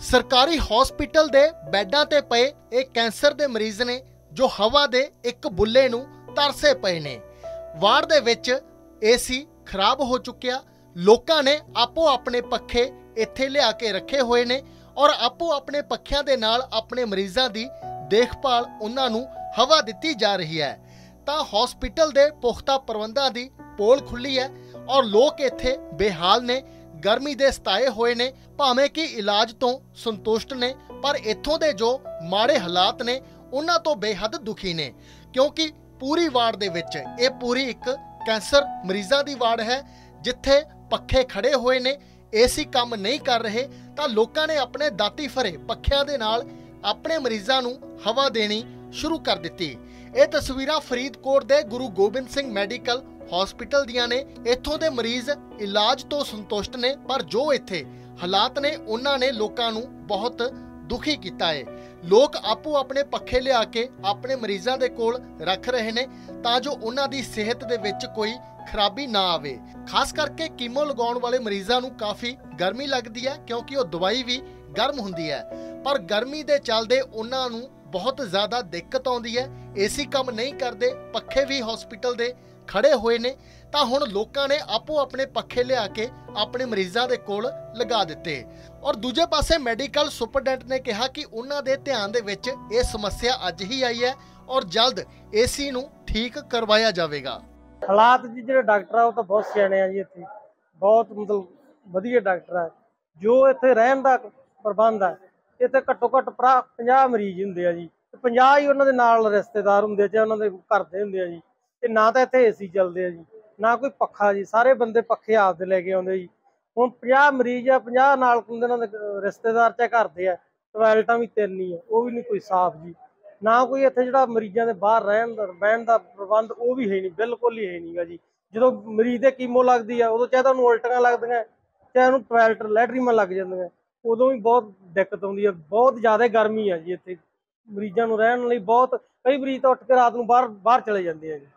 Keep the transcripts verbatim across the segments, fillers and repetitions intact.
सरकारी हॉस्पिटल दे बैडां ते पए एक कैंसर दे मरीज ने जो हवा दे एक बुल्ले नूं तरसे पए ने। वार्ड दे विच एसी खराब हो चुकिया। लोकां ने आपो अपने पखे इत्थे लिया के रखे हुए ने और आपो अपने पखियां दे नाल अपने मरीजां दी देखभाल उन्हां नूं हवा दित्ती जा रही है। तां हॉस्पिटल दे पुख्ता प्रबंधां दी पोल खुली है और लोग इत्थे बेहाल ने, गर्मी दे सताए हुए ने, भावें कि इलाज तो संतुष्ट ने, पर इत्थों दे जो माड़े हालात ने उन्हां तो बेहद दुखी ने, क्योंकि पूरी वार्ड दे विच ये पूरी एक कैंसर मरीजां दी वार्ड है जिथे पखे खड़े हुए ने, एसी काम नहीं कर रहे। तां लोकां ने अपने दाती फरे पखियां दे नाल अपने मरीजां नूं हवा देनी शुरू कर दित्ती। ये तस्वीरां फरीदकोट दे गुरु गोबिंद सिंह मैडिकल हॉस्पिटल दियां ने। इत्थों दे मरीज इलाज तो संतुष्ट ने, पर जो इत्थे हालात ने उन्हां ने लोकां नूं बहुत दुखी कीता है। लोग आपो अपने पखे लिया के अपने मरीजां दे कोल रख रहे ने तां जो उन्हां दी सेहत दे विच कोई खराबी ना आवे। खास करके कीमो लगाउण वाले मरीजां नूं काफ़ी गर्मी लगदी है, क्योंकि वो दवाई भी गर्म हुंदी है, पर गर्मी दे चलदे उन्हां नूं बहुत ज़्यादा दिक्कत आउंदी है। एसी काम नहीं करते, पखे भी हॉस्पिटल दे खड़े हुए ने, तां हुण लोकां ने आपो अपने पखे लिया के अपने मरीजां दे कोल लगा दिते। और दूजे पासे मैडिकल सुपरडेंट ने कहा कि उन्हां दे ध्यान दे विच ये समस्या अज ही आई है और जल्द एसी नूं ठीक करवाया जावेगा। हालात जी जो डॉक्टर आ तो बहुत सियाणे आ जी, इत्थे बहुत मतलब वधिया डॉक्टर है। जो इत्थे रहन दा प्रबंध है, इत्थे घट्टो घट्ट पचास मरीज हुंदे आ जी, पचास ही उन्हां दे नाल रिश्तेदार हुंदे चाहे उन्हां दे घर दे हुंदे आ जी। ते ना तो इत्थे एसी चलदे आ जी, ना कोई पक्खा जी, सारे बंदे पक्खे आपदे लैके आउंदे जी। हुण पचास मरीज आ, पचास नाल उन्हां दे रिश्तेदार चाहे घर दे आ, टॉयलटां भी तीन ही आ, वो भी नहीं कोई साफ जी। ना कोई इत्थे जिहड़ा मरीजां दे बाहर रहन दा बहन दा प्रबंध वो भी है नहीं, बिल्कुल ही है नहीं गा जी। जो मरीज दे कीमो लगदी आ उदों चाहे तुहानूं उल्टियां लगदियां, चाहे उहनूं टॉयलट लैटरीमां लग जांदियां, उदों भी बहुत दिक्कत आउंदी है। बहुत ज़्यादा गर्मी है जी इत्थे, मरीजां नूं रहण लई बहुत, कई मरीज तो उठ के रात नूं बाहर बाहर चले जांदे आ जी।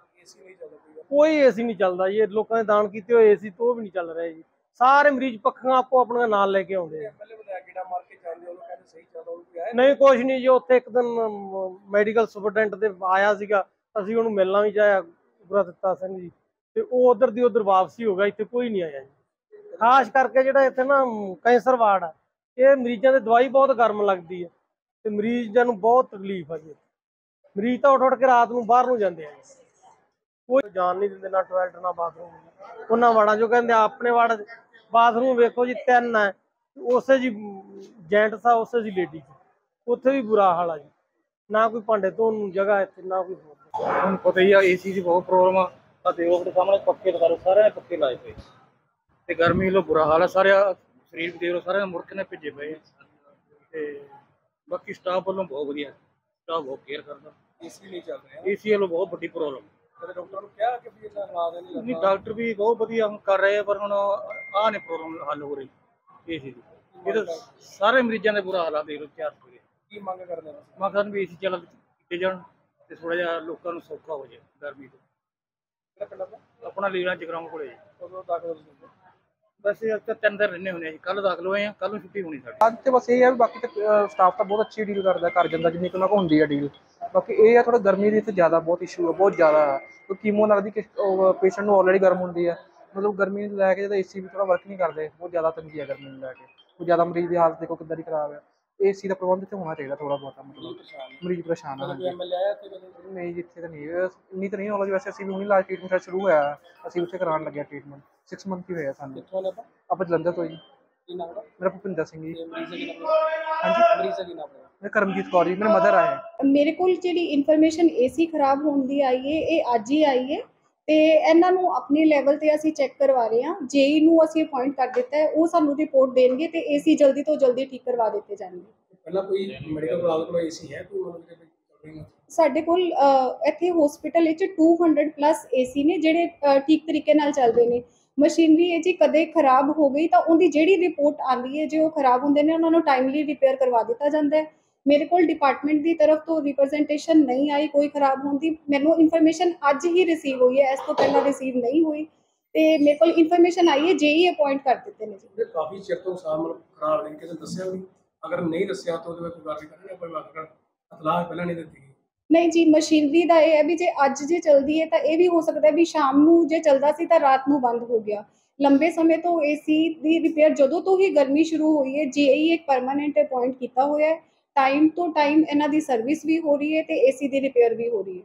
कोई एसी नहीं चलदा जी, लोकां ने दान कीते होए एसी तो भी नहीं चल रहे जी। सारे मरीज पक्खियां आपो अपने नाल लेके आउंदे। नहीं कुछ नहीं जी, उत्थे एक दिन मैडिकल सुपरडेंट दे आया सीगा, असीं उहनूं मिलना भी चाਹਿਆ गुरदित्ता सिंह जी, ते ਉਹ उधर दी उधर वापसी हो गया, इत्थे कोई नहीं आया जी। खास करके ਜਿਹੜਾ ਇੱਥੇ ਨਾ ਕੈਂਸਰ ਵਾਰਡ ਆ, ਇਹ ਮਰੀਜ਼ਾਂ ਦੀ ਦਵਾਈ ਬਹੁਤ ਗਰਮ ਲੱਗਦੀ ਹੈ ਤੇ ਮਰੀਜ਼ਾਂ ਨੂੰ ਬਹੁਤ ਤਕਲੀਫ ਆ ਜੀ। ਮਰੀਜ਼ ਤਾਂ ਉੱਠ ਉੱਠ ਕੇ ਰਾਤ ਨੂੰ ਬਾਹਰ ਨੂੰ ਜਾਂਦੇ ਆ ਜੀ, ਕੋਈ ਜਾਣ ਨਹੀਂ ਦਿੰਦੇ, ਨਾ ਟਾਇਲਟ ਨਾ ਬਾਥਰੂਮ। ਉਹਨਾਂ ਵਾੜਾਂ ਜੋ ਕਹਿੰਦੇ ਆਪਣੇ ਵਾੜ ਬਾਥਰੂਮ ਵੇਖੋ ਜੀ ਤਿੰਨ ਹੈ, ਉਸੇ ਜੀ ਜੈਂਟਸ ਆ ਉਸੇ ਜੀ ਲੇਡੀਜ਼, ਉੱਥੇ ਵੀ ਬੁਰਾ ਹਾਲ ਆ ਜੀ। ਨਾ ਕੋਈ ਭਾਂਡੇ ਧੋਣ ਨੂੰ ਜਗ੍ਹਾ ਇੱਥੇ, ਨਾ ਕੋਈ ਹੋਰ। ਹੁਣ ਪਤਾ ਹੀ ਆ ਏਸੀ ਦੀ ਬਹੁਤ ਪ੍ਰੋਬਲਮ ਆ। ਅਤੇ ਉਹ ਸਾਹਮਣੇ ਪੱਕੇ ਲਗਾ ਲਓ, ਸਾਰਿਆਂ ਨੇ ਪੱਕੇ ਲਾਏ ਪਏ ਤੇ ਗਰਮੀ ਲੋ ਬੁਰਾ ਹਾਲ ਆ। ਸਾਰੇ ਸਰੀਰ ਵੀ ਦੇਖ ਲਓ, ਸਾਰਿਆਂ ਮੁੜਕ ਨੇ ਭਿੱਜੇ ਪਏ ਆ ਤੇ ਬਾਕੀ ਸਟਾਫ ਵੱਲੋਂ ਬਹੁਤ ਵਧੀਆ, ਸਟਾਫ ਬਹੁਤ ਕੇਅਰ ਕਰਦਾ। ਏਸੀ ਨਹੀਂ ਚੱਲ ਰਿਹਾ, ਏਸੀ ਵੱਲੋਂ ਬਹੁਤ ਵੱਡੀ ਪ੍ਰੋਬਲਮ। ਡਾਕਟਰ ਨੂੰ ਕਿਹਾ ਕਿ ਵੀ ਇਹਨਾਂ ਹਾਲਾਤ ਨਹੀਂ, ਡਾਕਟਰ ਵੀ ਬਹੁਤ ਵਧੀਆ ਕਰ ਰਹੇ ਆ, ਪਰ ਹੁਣ ਆਹ ਨੇ ਪ੍ਰੋਬਲਮ ਹੱਲ ਹੋ ਰਹੀ ਏਸੀ ਦੀ। ਇਹ ਤਾਂ ਸਾਰੇ ਮਰੀਜ਼ਾਂ ਦੇ ਬੁਰਾ ਹਾਲ ਆ, ਦੇਖ ਲਓ ਚਾਰ ਸਵੇਰੇ। ਕੀ ਮੰਗ ਕਰਦੇ ਨੇ? ਮੰਗ ਕਰਨ ਵੀ ਏਸੀ ਚੱਲ ਕੀਤੇ ਜਾਣ ਤੇ ਥੋੜਾ ਜਿਹਾ ਲੋਕਾਂ ਨੂੰ ਸੌਖਾ ਹੋ ਜਾਏ ਗਰਮੀ ਤੋਂ। ਆਪਣਾ ਲੀੜਾ ਜਗਰਾਉਂ ਕੋਲੇ ਜੀ। ਵੈਸੇ ਅੱਜ ਤਿੰਨ ਦਿਨ ਰਹਿੰਦੇ ਹੁੰਦੇ ਆ ਜੀ, ਕੱਲ ਦਾਖਲ ਹੋਏ ਆ, ਕੱਲ ਨੂੰ ਛੁੱਟੀ ਹੋਣੀ ਸਾਡੀ। ਅੱਜ ਤੇ ਬਸ ਇਹ ਹੈ ਵੀ ਬਾਕੀ ਤਾਂ ਸਟਾਫ ਤਾਂ ਬਹੁਤ ਅੱਛੀ ਡੀਲ ਕਰਦਾ, ਕਰ ਜਾਂਦਾ ਜਿੰਨੀ ਕੁ ਉਹਨਾਂ ਕੋਲ ਹੁੰਦੀ ਆ ਡੀਲ। ਬਾਕੀ ਇਹ ਆ ਥੋੜਾ ਗਰਮੀ ਦੀ ਇੱਥੇ ਜ਼ਿਆਦਾ ਬਹੁਤ ਇਸ਼ੂ ਆ, ਬਹੁਤ ਜ਼ਿਆਦਾ। ਕਿਉਂਕਿ ਕੀਮੋ ਲੱਗਦੀ ਕਿ ਪੇਸ਼ੈਂਟ ਨੂੰ ਆਲਰੇਡੀ ਗਰਮ ਹੁੰਦੀ ਆ, ਮਤਲਬ ਗਰਮੀ ਨੂੰ ਲੈ ਕੇ ਜਦੋਂ ਏਸੀ ਵੀ ਥੋੜਾ ਵਰਕ ਨਹੀਂ ਕਰਦੇ, ਬਹੁਤ ਜ਼ਿਆਦਾ ਤੰਗੀ ਆ ਗਰਮੀ ਨੂੰ ਲੈ ਕੇ। ਉਹ ਜ਼ਿਆਦਾ ਮਰੀਜ਼ ਦੀ ਹਾਲਤ ਦੇਖੋ ਕਿੱਦਾਂ ਦੀ ਖਰਾਬ ਆ। ਏਸੀ ਦਾ ਪ੍ਰਬੰਧ ਇੱਥੇ ਹੋਣਾ ਚਾਹੀਦਾ ਥੋੜਾ ਬਹੁਤਾ, ਮਤਲਬ ਮਰੀਜ਼ ਪਰੇਸ਼ਾਨ ਆ। ਨਹੀਂ ਜਿੱਥੇ ਤਾਂ ਨਹੀਂ ਇੰਨੀ ਤਾਂ ਨਹੀਂ ਨੌਲੇਜ, ਵੈਸੇ ਅਸੀਂ ਵੀ ਹੁਣੀ ਇਲਾਜ ਟ੍ਰੀਟਮੈਂਟ ਸ਼ੁਰੂ ਹੋਇਆ, ਅਸੀਂ ਉੱਥੇ ਕਰਾਉਣ ਲੱਗਿਆ ਟ੍ਰੀਟਮੈਂਟ, ਸਿਕਸ ਮੰਥ ਹੀ ਹੋਇਆ ਸਾਨੂੰ। ਆਪਾਂ ਜਲੰਧਰ ਤੋਂ ਜੀ। ਮੇਰਾ ਭੁਪਿੰਦਰ ਸਿੰਘ ਜੀ। ਹਾਂਜੀ ਮੈਂ ਕਰਮਜੀਤ ਕੌਰ ਜੀ, ਮੇਰੇ ਮਦਰ ਆਏ। ਮੇਰੇ ਕੋਲ ਜਿਹੜੀ ਇਨਫੋਰਮੇਸ਼ਨ ਏਸੀ ਖਰਾਬ ਹੋਣ ਦੀ ਆਈ ਹੈ, ਇਹ ਅੱਜ ਹੀ ਆਈ ਹੈ ਤੇ ਇਹਨਾਂ ਨੂੰ ਆਪਣੇ ਲੈਵਲ ਤੇ ਅਸੀਂ ਚੈੱਕ ਕਰਵਾ ਰਹੇ ਹਾਂ। ਜੇਈ ਨੂੰ ਅਸੀਂ ਅਪਾਇੰਟ ਕਰ ਦਿੱਤਾ ਹੈ, ਉਹ ਸਾਨੂੰ ਰਿਪੋਰਟ ਦੇਣਗੇ ਤੇ ਏਸੀ ਜਲਦੀ ਤੋਂ ਜਲਦੀ ਠੀਕ ਕਰਵਾ ਦਿੱਤੇ ਜਾਣਗੇ। ਪਹਿਲਾਂ ਕੋਈ ਮੈਡੀਕਲ ਕਾਲਜ ਕੋਲ ਏਸੀ ਹੈ ਕੋਈ? ਸਾਡੇ ਕੋਲ ਇੱਥੇ ਹਸਪੀਟਲ ਵਿੱਚ ਦੋ ਸੌ ਪਲੱਸ ਏਸੀ ਨੇ ਜਿਹੜੇ ਠੀਕ ਤਰੀਕੇ ਨਾਲ ਚੱਲਦੇ ਨੇ। ਮਸ਼ੀਨਰੀ ਹੈ ਜੀ ਕਦੇ ਖਰਾਬ ਹੋ ਗਈ ਤਾਂ ਉਹਦੀ ਜਿਹੜੀ ਰਿਪੋਰਟ ਆਉਂਦੀ ਹੈ, ਜੇ ਉਹ ਖਰਾਬ ਹੁੰਦੇ ਨੇ ਉਹਨਾਂ ਨੂੰ ਟਾਈਮਲੀ ਰਿਪੇਅਰ ਕਰਵਾ ਦਿੱਤਾ ਜਾਂਦਾ ਹੈ। ਮੇਰੇ ਕੋਲ ਡਿਪਾਰਟਮੈਂਟ ਦੀ ਤਰਫ ਤੋਂ ਰਿਪਰੈਜ਼ੈਂਟੇਸ਼ਨ ਨਹੀਂ ਆਈ ਕੋਈ ਖਰਾਬ ਹੋਣ ਦੀ। ਮੈਨੂੰ ਇਨਫੋਰਮੇਸ਼ਨ ਅੱਜ ਹੀ ਰਿਸੀਵ ਹੋਈ ਹੈ, ਇਸ ਤੋਂ ਪਹਿਲਾਂ ਰਿਸੀਵ ਨਹੀਂ ਹੋਈ ਤੇ ਮੇਰੇ ਕੋਲ ਇਨਫੋਰਮੇਸ਼ਨ ਆਈ ਹੈ, ਜੇਈ ਅਪਾਇੰਟ ਕਰ ਦਿੱਤੇ ਨੇ ਜੀ। ਕਾਫੀ ਚਿਰ ਤੋਂ ਸਾਹਮਣੇ ਖਰਾਬ ਨਹੀਂ, ਕਿਸੇ ਦੱਸਿਆ ਵੀ ਅਗਰ ਨਹੀਂ ਦੱਸਿਆ ਤਾਂ ਉਹਦੇ ਵਿੱਚ ਕੋਈ ਕਾਰਵਾਈ ਕਰਨੀ ਕੋਈ ਅਗਰ ਇਤਲਾਹ ਪਹਿਲਾਂ ਨਹੀਂ ਦਿੱਤੀ ਗਈ। ਨਹੀਂ ਜੀ, ਮਸ਼ੀਨਰੀ ਦਾ ਇਹ ਹੈ ਵੀ ਜੇ ਅੱਜ ਜੇ ਚਲਦੀ ਹੈ ਤਾਂ ਇਹ ਵੀ ਹੋ ਸਕਦਾ ਵੀ ਸ਼ਾਮ ਨੂੰ ਜੇ ਚੱਲਦਾ ਸੀ ਤਾਂ ਰਾਤ ਨੂੰ ਬੰਦ ਹੋ ਗਿਆ। ਲੰਬੇ ਸਮੇਂ ਤੋਂ ਏਸੀ ਦੀ ਰਿਪੇਅਰ ਜਦੋਂ ਤੋਂ ਹੀ ਗਰਮੀ ਸ਼ੁਰੂ ਹੋਈ ਹੈ ਜੇਈ ਇੱਕ ਪਰਮਾਨੈਂਟ ਅਪਾਇੰਟ ਕੀਤਾ ਹੋਇਆ ਹੈ। ਟਾਈਮ ਤੋਂ ਟਾਈਮ ਇਹਨਾਂ ਦੀ ਸਰਵਿਸ ਵੀ ਹੋ ਰਹੀ ਹੈ ਤੇ ਏਸੀ ਦੀ ਰਿਪੇਅਰ ਵੀ ਹੋ ਰਹੀ ਹੈ।